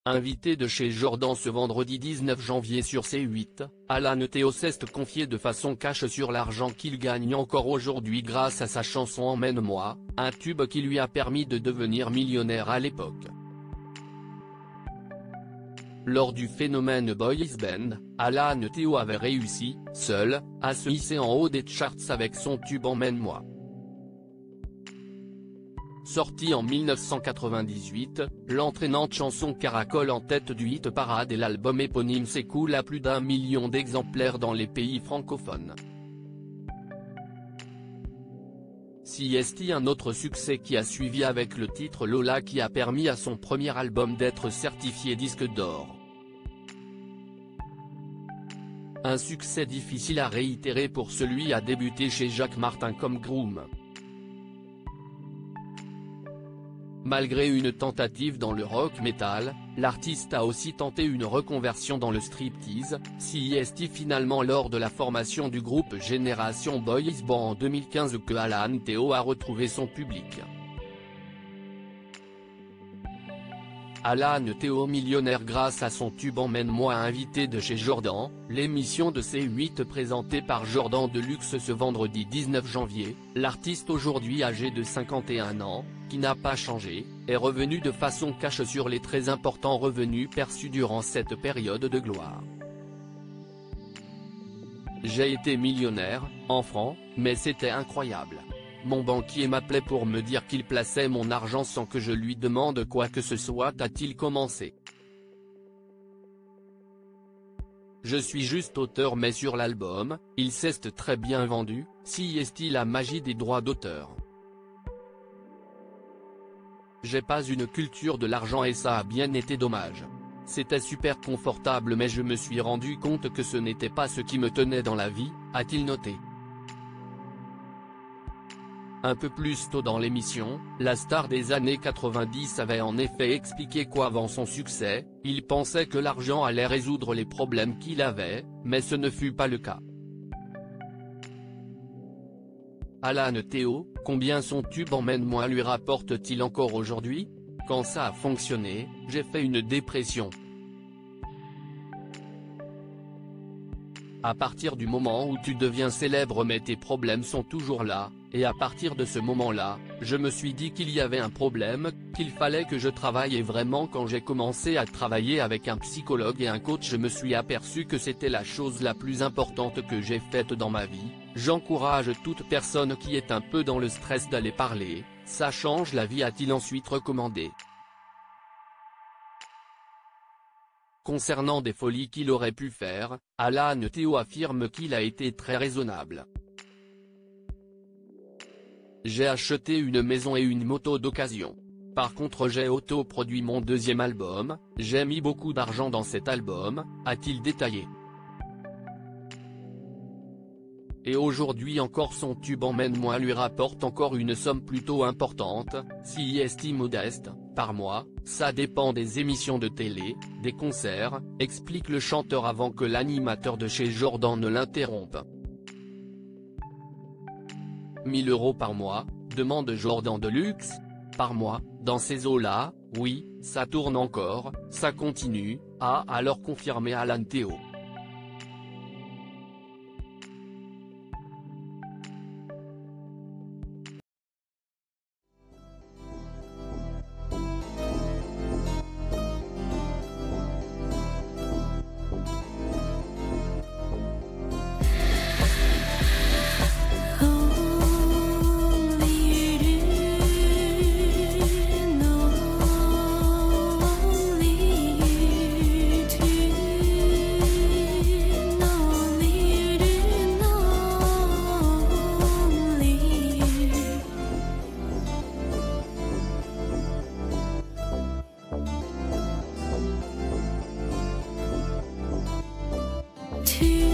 Invité de chez Jordan ce vendredi 19 janvier sur C8, Alan Théo s'est confié de façon cash sur l'argent qu'il gagne encore aujourd'hui grâce à sa chanson Emmène-moi, un tube qui lui a permis de devenir millionnaire à l'époque. Lors du phénomène Boys Band, Alan Théo avait réussi, seul, à se hisser en haut des charts avec son tube Emmène-moi. Sortie en 1998, l'entraînante chanson caracole en tête du hit parade et l'album éponyme s'écoule à plus d'1 million d'exemplaires dans les pays francophones. CST, un autre succès qui a suivi avec le titre Lola qui a permis à son premier album d'être certifié disque d'or. Un succès difficile à réitérer pour celui à débuter chez Jacques Martin comme groom. Malgré une tentative dans le rock metal, l'artiste a aussi tenté une reconversion dans le striptease, CST finalement lors de la formation du groupe Génération Boys Band en 2015 que Alan Théo a retrouvé son public. Alan Théo millionnaire grâce à son tube Emmène-moi invité de chez Jordan, l'émission de C8 présentée par Jordan Deluxe ce vendredi 19 janvier, l'artiste aujourd'hui âgé de 51 ans, qui n'a pas changé, est revenu de façon cash sur les très importants revenus perçus durant cette période de gloire. J'ai été millionnaire, en francs, mais c'était incroyable. Mon banquier m'appelait pour me dire qu'il plaçait mon argent sans que je lui demande quoi que ce soit, a-t-il commencé. Je suis juste auteur mais sur l'album, il s'est très bien vendu, CST la magie des droits d'auteur. J'ai pas une culture de l'argent et ça a bien été dommage. C'était super confortable mais je me suis rendu compte que ce n'était pas ce qui me tenait dans la vie, a-t-il noté. Un peu plus tôt dans l'émission, la star des années 90 avait en effet expliqué qu'avant son succès, il pensait que l'argent allait résoudre les problèmes qu'il avait, mais ce ne fut pas le cas. Alan Théo, combien son tube Emmène-moi lui rapporte-t-il encore aujourd'hui? Quand ça a fonctionné, j'ai fait une dépression. À partir du moment où tu deviens célèbre mais tes problèmes sont toujours là, et à partir de ce moment-là, je me suis dit qu'il y avait un problème, qu'il fallait que je travaille et vraiment quand j'ai commencé à travailler avec un psychologue et un coach je me suis aperçu que c'était la chose la plus importante que j'ai faite dans ma vie. J'encourage toute personne qui est un peu dans le stress d'aller parler, ça change la vie, a-t-il ensuite recommandé. Concernant des folies qu'il aurait pu faire, Alan Théo affirme qu'il a été très raisonnable. J'ai acheté une maison et une moto d'occasion. Par contre j'ai autoproduit mon deuxième album, j'ai mis beaucoup d'argent dans cet album, a-t-il détaillé. Et aujourd'hui encore son tube Emmène-moi lui rapporte encore une somme plutôt importante, s'il estime modeste, par mois, ça dépend des émissions de télé, des concerts, explique le chanteur avant que l'animateur de chez Jordan ne l'interrompe. 1000 € par mois, demande Jordan Deluxe. Par mois, dans ces eaux-là, oui, ça tourne encore, ça continue, a alors confirmé Alan Théo. To